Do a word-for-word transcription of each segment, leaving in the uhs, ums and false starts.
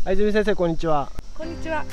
泉先生、こんにちは。 こんにちは。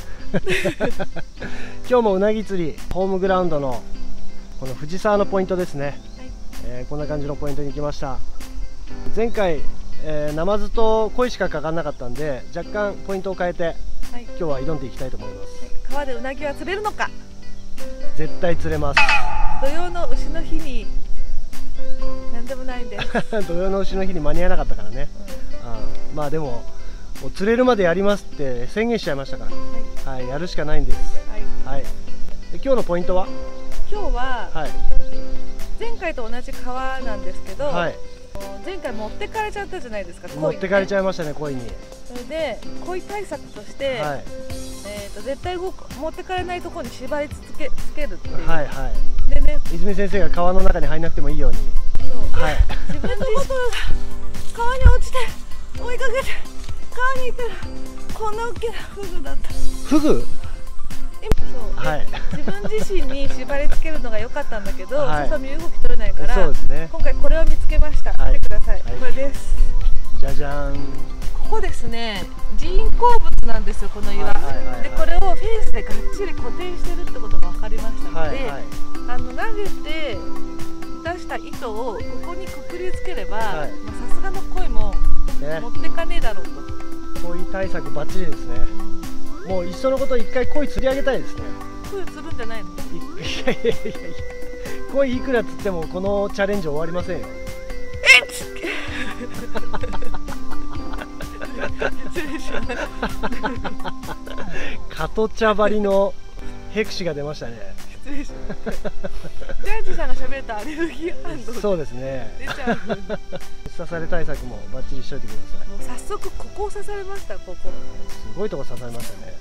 今日もうなぎ釣りホームグラウンドのこの藤沢のポイントですね、はい、えー、こんな感じのポイントに行きました。前回、えー、ナマズとコイしかかかんなかったんで、若干ポイントを変えて、はい、今日は挑んでいきたいと思います。 はい、川でうなぎは釣れるのか。 絶対釣れます。 土曜の牛の日に何でもないんです。 土曜の牛の日に間に合わなかったからね、うん、あまあでももう釣れるまでやりますって宣言しちゃいましたから、はい、はい、やるしかないんです。はい、はい、で今日のポイントは今日は、はい、前回と同じ川なんですけど、はい、前回持ってかれちゃったじゃないですか。 持ってかれちゃいましたね、鯉に。 それで鯉対策として、はい、えーと絶対動く持ってかれないところに縛りつけつけるっていう。はいはい。でね、泉先生が川の中に入らなくてもいいように。そう。はい。自分のボトルが川に落ちて追いかけて川に行ったらこんな大きなフグだった。 フグ？ そう、はい、自分自身に縛り付けるのが良かったんだけど、はい、そう身動き取れないから、そうですね、今回これを見つけました。はい、見てください、はい、これです。 じゃじゃーん。 ここですね、人工物なんですよ、この岩。で、これをフェンスでがっちり固定してるってことが分かりましたので、はいはい、あの投げて出した糸をここにくくりつければ、さすがの鯉も持ってかねえだろうと。 鯉対策バッチリですね。もういっそのこと一回鯉釣り上げたいですね。 鯉釣るんじゃないの？いやいやいやいや、鯉いくら釣ってもこのチャレンジ終わりませんよ。 えっ失礼します。 加ト茶張りのヘクシが出ましたね。 失礼します。ジャージさんが喋るとアレルギー反応。 そうですね。 出ちゃう。 刺され対策もバッチリしといてください。 もう早速ここを刺されました。ここ。 すごいとこ刺されましたね。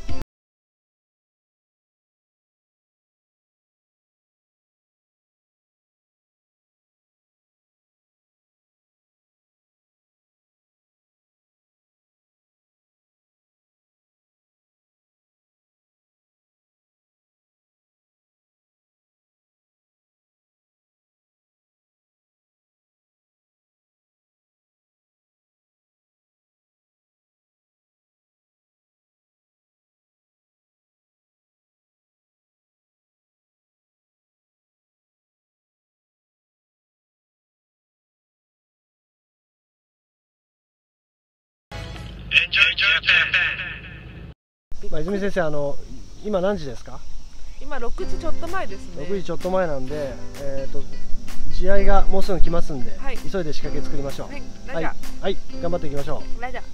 まあ、泉先生、あの今何時ですか？ 今ろくじちょっと前ですね。 ろくじちょっと前なんで、えーと地合いがもうすぐ来ますんで、はい、急いで仕掛け作りましょう。はい、はい、はい、頑張っていきましょう。ラジャ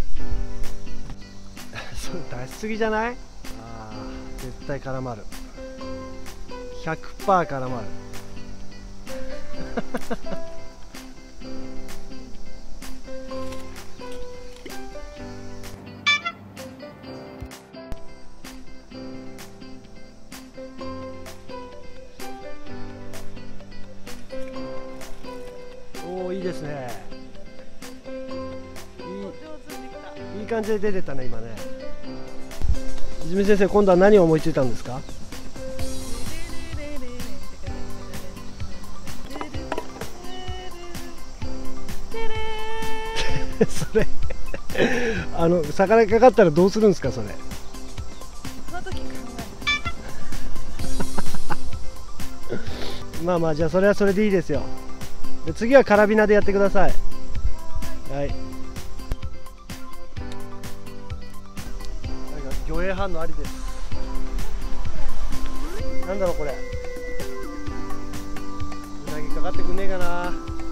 それ出しすぎじゃない？ああ、絶対絡まる。ひゃくパーセント 絡まる。いいですね。いい、いい感じで出てたね、今ね。泉先生、今度は何を思いついたんですか？それあの魚にかかったらどうするんですか、それ。 その時考えまあまあ、じゃあそれはそれでいいですよ。で次はカラビナでやってください。はい。なんか魚影反応ありです。なんだろうこれ。うなぎかかってくんねえかな。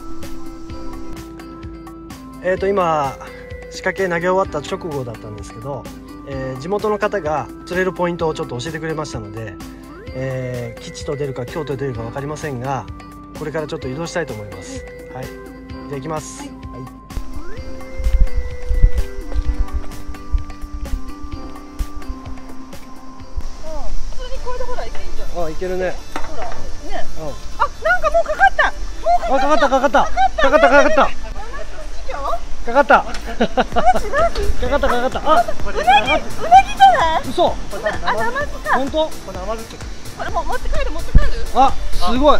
えっと今仕掛け投げ終わった直後だったんですけど、えー、地元の方が釣れるポイントをちょっと教えてくれましたので、えー、吉と出るか京と出るか分かりませんが、これからちょっと移動したいと思います。はい、じゃあ行きます。はい。はい、 普通にこれでほらいけんじゃん。 あ、いけるね。 ほら、ね。うん。あ、なんかもうかかった。もうかかった。かかった。かかった。かかった。かかった。かかった。かかった。かかった。あ、うなぎ、うなぎじゃない？ 嘘。 あ、ナマズか。 本当？ これナマズ。これも持って帰る持って帰る。 あ、すごい。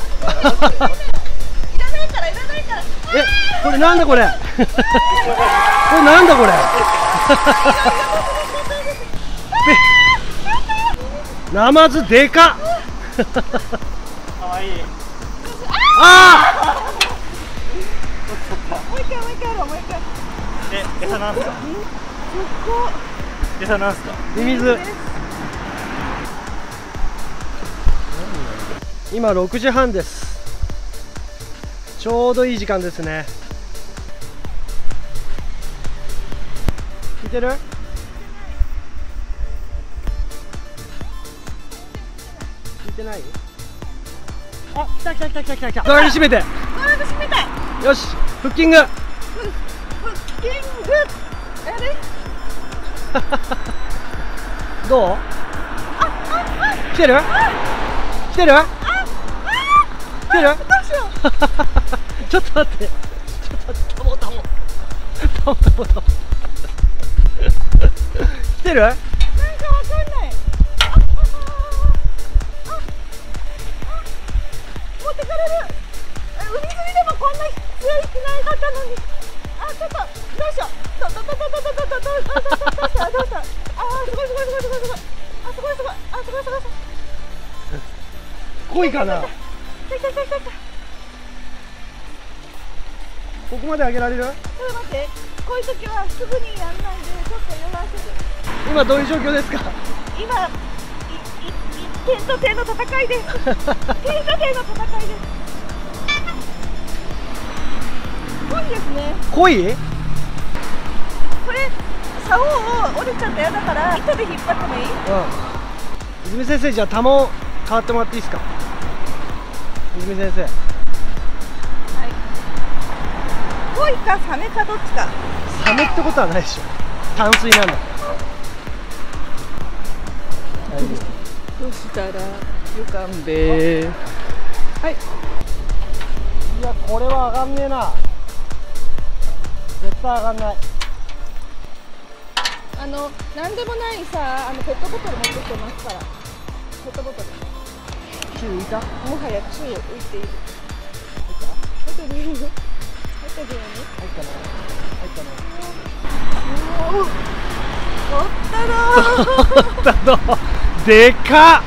いらないからいらないから。 え、これなんだこれ。これなんだこれ。 ナマズでかっ。かわいい。ああ。 もう一回もう一回やろうもう一回。 え、餌なんすか。餌なんすか。 ミミズ。今ろくじはんです。ちょうどいい時間ですね。聞いてる？聞いてない？あ、来た来た来た来た来た来た。ドラム閉めて。 ドラム閉めた。 よし、フッキング。 フッキング。やれ。 どう？来てる？来てる？来てる？ どうしよう。 ちょっと待って。ちょっと待って。たもたも。たもたもたも。来てる？ なんかわかんない。持ってかれる。海釣りでもこんな強い気ないかったのに。あ、ちょっとどうしよう。どどどどどどどどどどどどうしたどうした。あ、すごいすごいすごいすごいすごい。あ、すごいすごい。あ、すごいすごいす濃ごい。 いかな。 来た来た来た来た。 ここまで上げられる？ ちょっと待って。こういう時はすぐにやんないでちょっと揺らせる。 今どういう状況ですか？ 今いい点と点の戦いです。点と点の戦いです。濃いですね。 濃い？ これ竿を折れちゃったやだから糸で引っ張ってもいい？ うん。泉先生、じゃあタモ変わってもらっていいですか？泉先生。はい。 濃いかサメかどっちか。 サメってことはないでしょ。淡水なんだ。 どうしたらよかんべー。はい。 いや、これは上がんねえな。絶対上がんない。 あの、なんでもないさ、あのペットボトル持ってきてますから。ペットボトル。 宙浮いた？ もはや宙浮いている。入った？入ってるよ。入ったよね。 入ったな。入ったな。 おお。取ったなー。 でかっ。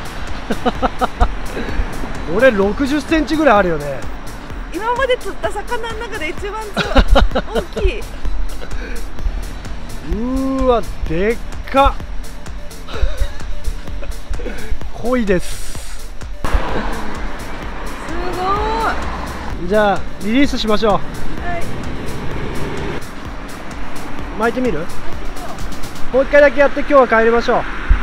俺ろくじゅっセンチぐらいあるよね。 今まで釣った魚の中で一番大きい。 うーわ、でっかっ。濃いです。 すごい。 じゃあリリースしましょう。 はい。 巻いてみる？もう一回だけやって今日は帰りましょう。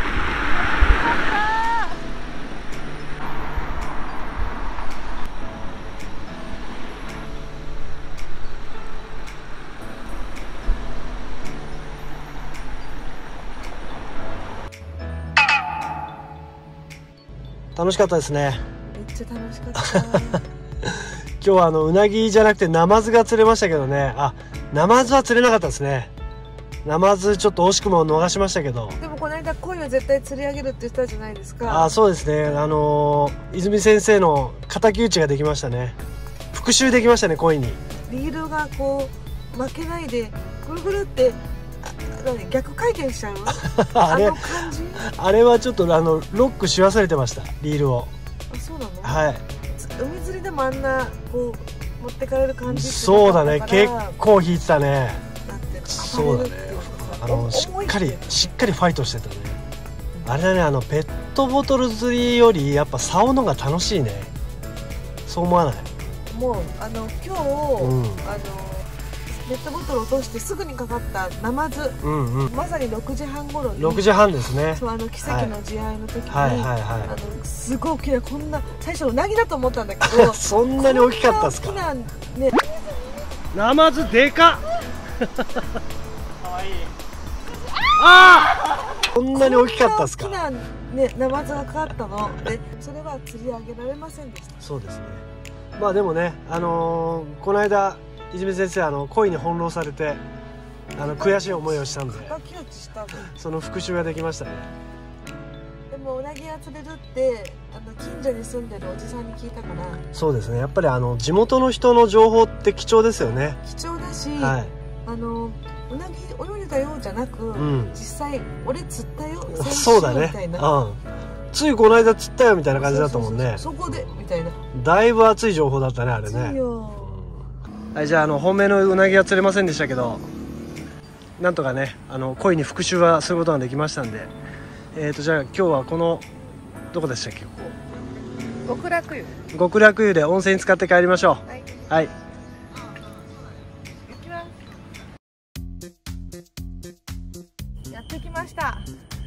楽しかったですね。 めっちゃ楽しかった今日はあのうなぎじゃなくてナマズが釣れましたけどね。あ、ナマズは釣れなかったですね。ナマズちょっと惜しくも逃しましたけど。 でもこの間鯉は絶対釣り上げるって言ったじゃないですか。 あ、そうですね。あのー、泉先生の敵討ちができましたね。復讐できましたね、鯉に。 リールがこう負けないでぐるぐるって逆回転しちゃうあれ、 あの感じ。 あれはちょっとあのロックし忘れてました、リールを。 あ、そうなの？ はい。 海釣りでもあんなこう持ってかれる感じ。 そうだね、結構引いてたね。 なんていうの、 そうだね。あのしっかりしっかりファイトしてたね。あれだね、あのペットボトル釣りよりやっぱ竿のが楽しいね。そう思わない？ もうあの今日、うん、あのペットボトルを落としてすぐにかかったナマズ、うんうん、まさにろくじはん頃に。 ろくじはんですね。 そう、あの奇跡の試合の時に、 はいはいはいはい、 あのすごい大きな、こんな最初うなぎだと思ったんだけどそんなに大きかったですか？ ね、 ナマズでかっ。かわいい。ああ、こんなに大きかったですか？ 大きなね、ナマズがかかったので、それは釣り上げられませんでした。 そうですね。まあでもね、あのー、この間泉先生、あの鯉に翻弄されてあの悔しい思いをしたんで、その復讐ができましたね。 でもうなぎが釣れるってあの近所に住んでるおじさんに聞いたから。 そうですね、やっぱりあの地元の人の情報って貴重ですよね。 貴重だし、 はい、 あのうなぎ泳いだよじゃなく、うん、実際俺釣ったよそうだね、うん、ついこの間釣ったよみたいな感じだったもんね。 そこでみたいな、 だいぶ熱い情報だったねあれね。はい、じゃああの本命のうなぎは釣れませんでしたけど、なんとかねあの鯉に復習はすることができましたんで、えーとじゃあ今日はこのどこでしたっけ、ここ極楽湯極楽湯で温泉に使って帰りましょう。はい、はい、 行きます。やってきました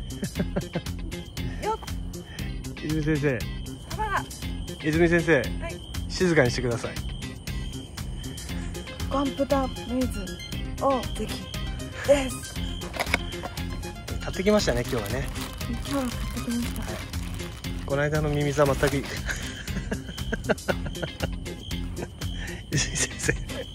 よっ、 泉先生、 サバ泉先生、 はい、 静かにしてください。 ガンプタメイズ大関です。 買ってきましたね今日はね。 今日は買ってきました、はい、 この間のミミズは全く泉先生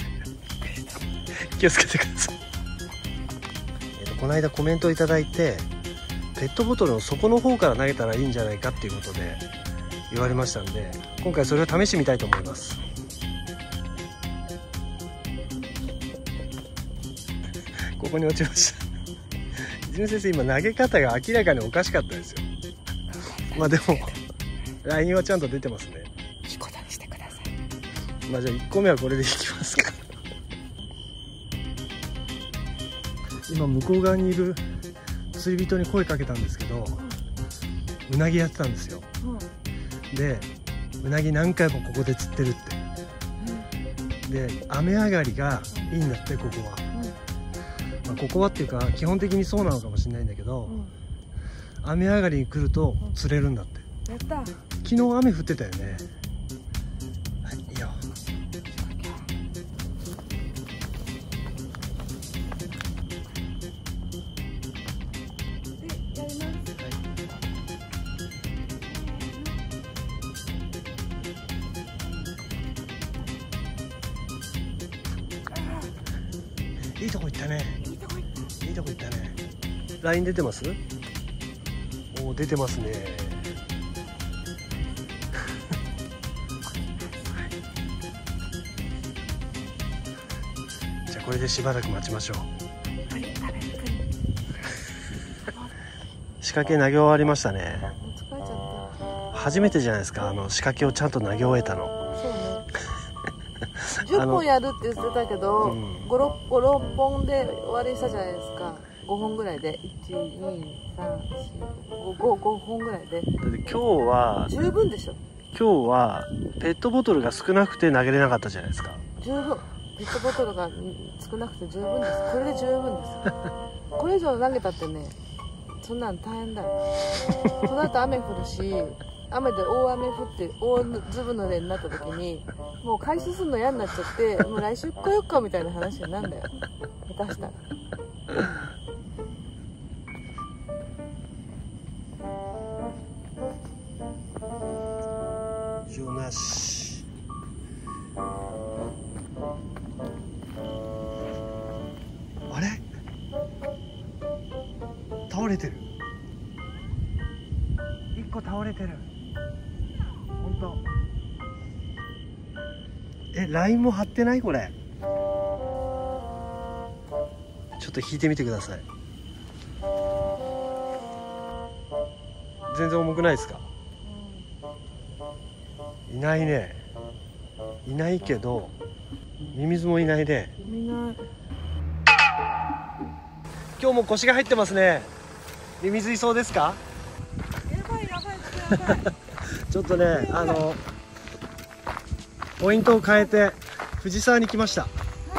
気をつけてください。えっとこの間コメントをいただいて、ペットボトルの底の方から投げたらいいんじゃないかっていうことで言われましたんで、今回それを試してみたいと思います。ここに落ちました泉先生、今投げ方が明らかにおかしかったですよ。まあでもラインはちゃんと出てますね。 いいことにしてください。 まあじゃあいっこめはこれでいきますか今向こう側にいる釣り人に声かけたんですけど、うなぎやってたんですよ、うん、でうなぎ何回もここで釣ってるって、うん、で雨上がりがいいんだってここは、うん、まあ、ここはっていうか基本的にそうなのかもしれないんだけど、うん、雨上がりに来ると釣れるんだって。 やった。 昨日雨降ってたよね。はい、いいよ。 で、やります。はい。 いいとこ行ったね。 いいとこ行った。 いいとこ行ったね。ライン出てます？おー、出てますね。じゃあこれでしばらく待ちましょう。仕掛け投げ終わりましたね。 疲れちゃった。 初めてじゃないですか、あの仕掛けをちゃんと投げ終えたの。 そうね。じゅっぽんやるって言ってたけど、うん、ご、ろっぽんで終わりしたじゃないですか。ごほんぐらいでいち、に、さん、よん、ご、ごほんぐらいで。だって今日は十分でしょ。 今日はペットボトルが少なくて投げれなかったじゃないですか。 十分。ペットボトルが少なくて十分です。これで十分です。これ以上投げたってね、そんなん大変だよ。この後雨降るし、雨で大雨降って大粒濡れになった時にもう回収するの嫌になっちゃって、もう来週来よっかみたいな話になるんだよ、下手したら。 異常なし。あれ倒れてる。一個倒れてる。本当。え、ラインも張ってないこれ。ちょっと引いてみてください。全然重くないですか？いないね。いないけどミミズもいないね。 いない。 今日も腰が入ってますね。ミミズいそうですか？ やばいやばいやばい。 ちょっとね、あのポイントを変えて藤沢に来ました。はい、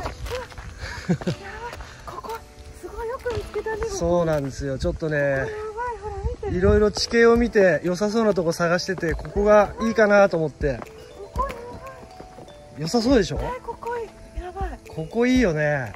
ここすごいよく見つけたね。 そうなんですよ。ちょっとね、いろいろ地形を見て良さそうなとこ探してて、ここがいいかなと思って。良さそうでしょ？ ここやばい。 ここいいよね。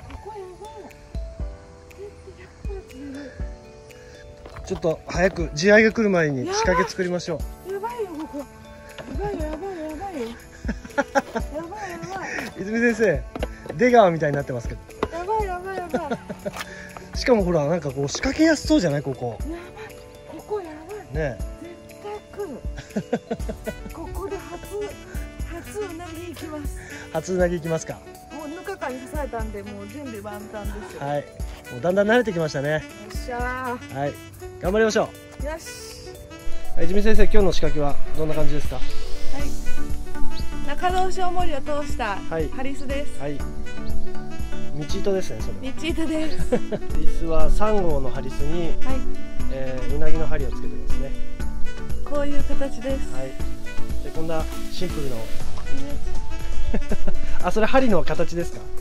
ちょっと早く地合いが来る前に仕掛け作りましょう。やばいよここ。やばいよやばいよやばいよ。やばいやばい。 泉先生、出川みたいになってますけど。 やばいやばいやばい。 しかもほら、なんかこう仕掛けやすそうじゃないここ。 やばい。ここやばい。 ね。 絶対来る。ここで初初うなぎ行きます。 初うなぎ行きますか。 もうぬかかパに刺されたんで、もう準備万端ですよ。 はい、もうだんだん慣れてきましたね。よっしゃー。はい、頑張りましょう。よし。 はい、泉先生、今日の仕掛けはどんな感じですか？ はい、中通しおもりを通したハリスです。 はい、道糸ですね、それは。 道糸です。 ハリスはさん号のハリスに、はい、えー、うなぎの針をつけてますね。 こういう形です。 はい。で、こんなシンプルのあ、それ針の形ですか？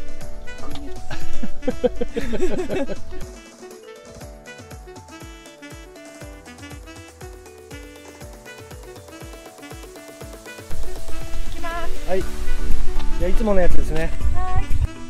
はい。じゃあいつものやつですね。 はい。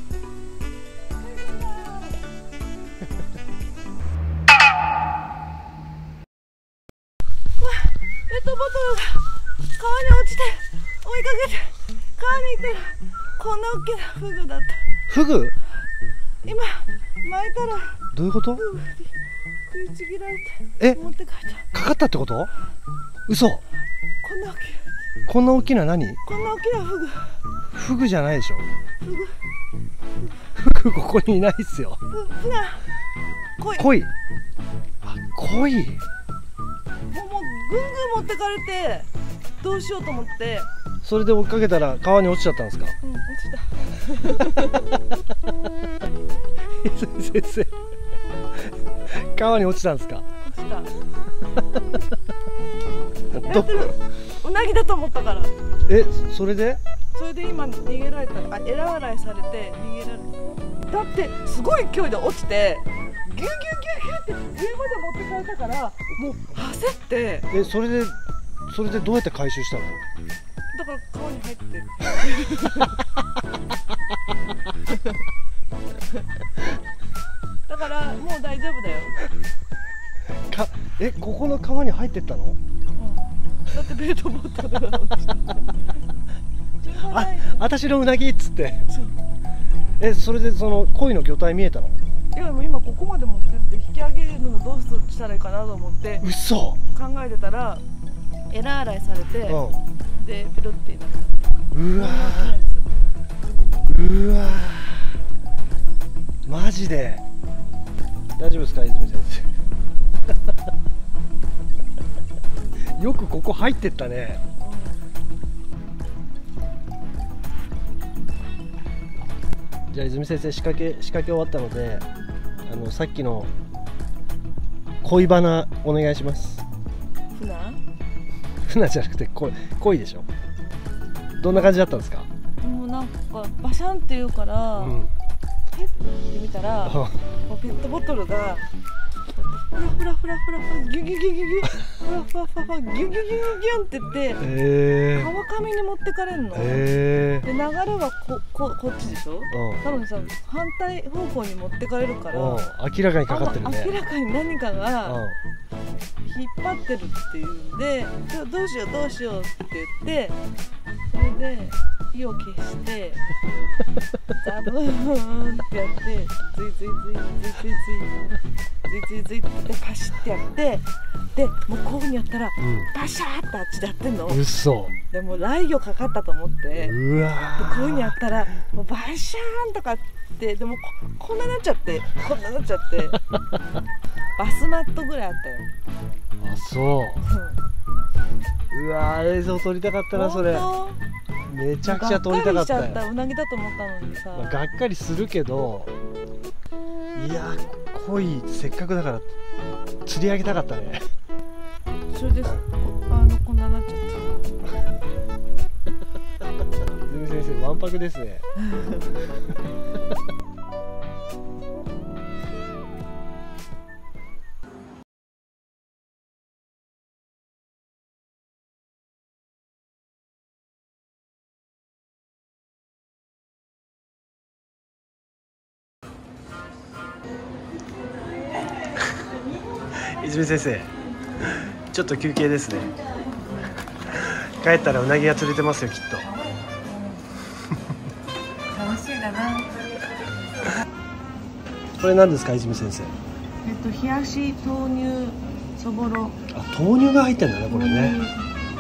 わ、ペットボトルが川に落ちて追いかけて川に行ってる。こんな大きなフグだった。 フグ？ 今巻いたらどういうこと？ フグに食いちぎられてえ持って帰った。 かかったってこと？嘘。 こんな大きい。 こんな大きな何？ こんな大きなフグ。 フグじゃないでしょ。 フグ。 フグここにいないっすよ。 ふ、ふな。鯉。 鯉。あ、鯉。 もう、もうぐんぐん持ってかれて、どうしようと思って。 それで追っかけたら川に落ちちゃったんですか？ うん、落ちた。 先生。川に落ちたんですか？ 落ちた。 どうなぎだと思ったから。 え、それで？ それで今逃げられた。あ、枝洗いされて逃げられた。だってすごい勢いで落ちてギュギュギュギュって上まで持ってかれたから、もう焦って。 え、それでそれでどうやって回収したの？ だから川に入ってだからもう大丈夫だよ。 か、え、ここの川に入ってったの？ うん、だってペットボトルが落ちた。 あ、私のうなぎっつって。え、それでその鯉の魚体見えたの？ いや、もう今ここまで持ってって引き上げるのどうしたらいいかなと思って嘘考えてたら、枝洗いされて、うん、でペロってなった。 うわー、うわー、マジで大丈夫ですか、泉先生？よくここ入ってったね。じゃあ泉先生、仕掛け仕掛け終わったので、あのさっきの恋バナお願いします。 船？ 船じゃなくて恋、恋でしょ。どんな感じだったんですか？ もうなんかバシャンって言うから、うん、ペッて見たらもうペットボトルがフラフラフラフラフラギュギュギュギュギュフラフラフラフラギュギュギュギュギュンって言って、えー、川上に持ってかれんの、えー、で流れはこここっちでしょ、うん、なのにさ反対方向に持ってかれるから、うん、 明らかにかかってるね。 明らかに何かが引っ張ってるっていうんで、どうしようどうしようって言って、それで火を消してザブーンってやって、ズイズイズイズイズイズイズイズイってパシッてやって、でもうこういうふうにやったら、うん、パシャーってあっちでやってんの。 嘘。 でも雷魚かかったと思って、 うわー、 でこういうふうにやったらもうバシャーンとかって、でも こ, こんななっちゃってこんななっちゃってバスマットぐらいあったよ。 あ、そう、うん、うわー、映像撮りたかったなそれ。めちゃくちゃ撮りたかったよ。 がっかりしちゃった。うなぎだと思ったのにさ、 まあ、がっかりするけど、いや鯉せっかくだから釣り上げたかったね。 それであのこんななっちゃった。 泉先生わんぱくですね。泉先生、ちょっと休憩ですね。帰ったらうなぎが釣れてますよ、きっと。 楽しいだな。 これ何ですか、泉先生？ えっと冷やし豆乳そぼろ。 あ、豆乳が入ってんだね、これね。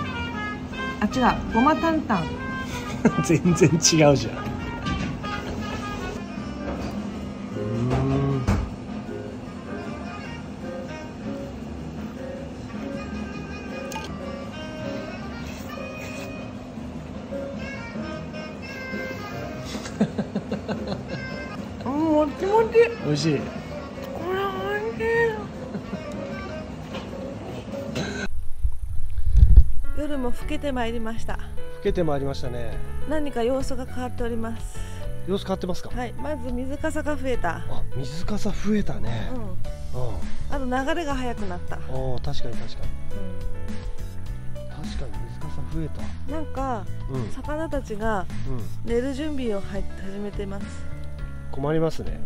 あ、違う、ごま担々。 全然違うじゃん。 うん、もちもち。 美味しい。 これ美味しい。夜も更けてまいりました。 更けてまいりましたね。 何か様子が変わっております。 様子変わってますか。 はい、まず水かさが増えた。 あ、水かさ増えたね。 うん。うん、あと流れが速くなった。 おお、確かに確かに。うん、確かに水かさ増えた。 なんか、うん、魚たちが寝る準備を始めてます。 困りますね。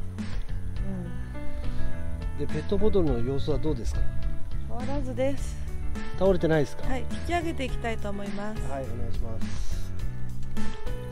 うん。で、ペットボトルの様子はどうですか。 変わらずです。 倒れてないですか。 はい、引き上げていきたいと思います。 はい、お願いします。